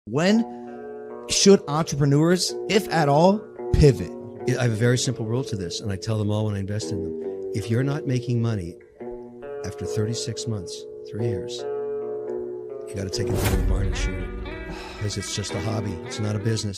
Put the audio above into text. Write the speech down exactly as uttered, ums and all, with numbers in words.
When should entrepreneurs, if at all, pivot? I have a very simple rule to this, and I tell them all when I invest in them. If you're not making money after thirty-six months, three years, you got to take it down to the barn and shoot it, because it's just a hobby. It's not a business.